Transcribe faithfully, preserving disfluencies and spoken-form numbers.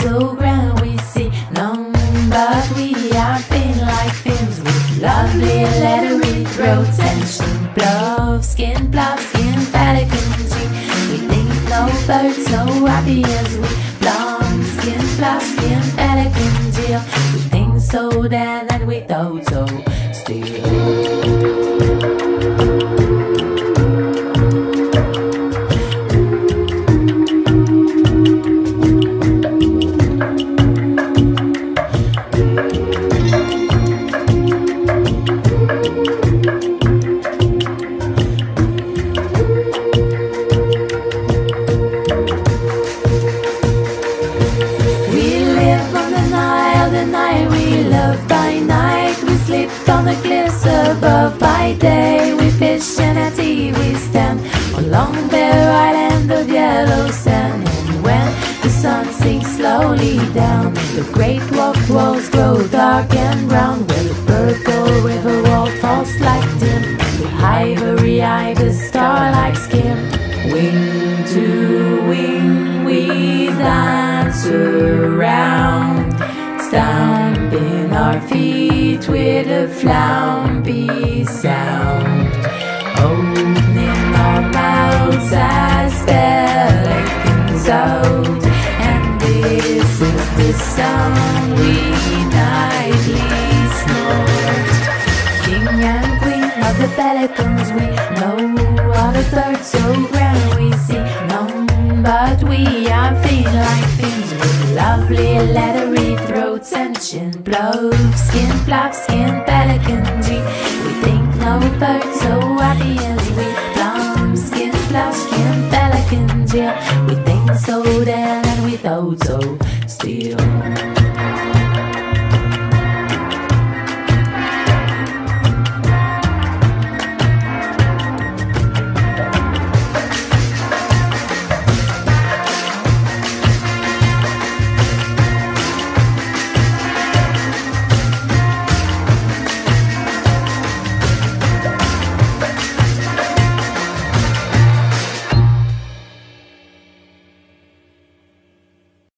so grand we see none, but we are thin like fins with lovely leathery throats and chin. Bluff skin, bluff skin, pelican G. We think no bird so happy as we. Plum skin, bluff skin, pelican G. We think so then and we thought so still. On the cliffs above by day, we fish and at tea we stand on Long Bear Island of yellow sand. And when the sun sinks slowly down, the great rock walls grow dark and brown, where the purple river wall falls like dim, the ivory eye, the star-like skin. Wing to wing we dance around, stamping our feet with a flouncy sound, opening our mouths as pelicans out. And this is the sound we nightly snort. King and queen of the pelicans, we know other birds so grand we see none, but we are thin like fins with lovely leathery throats and chin. Bluff skin, bluff skin, pelican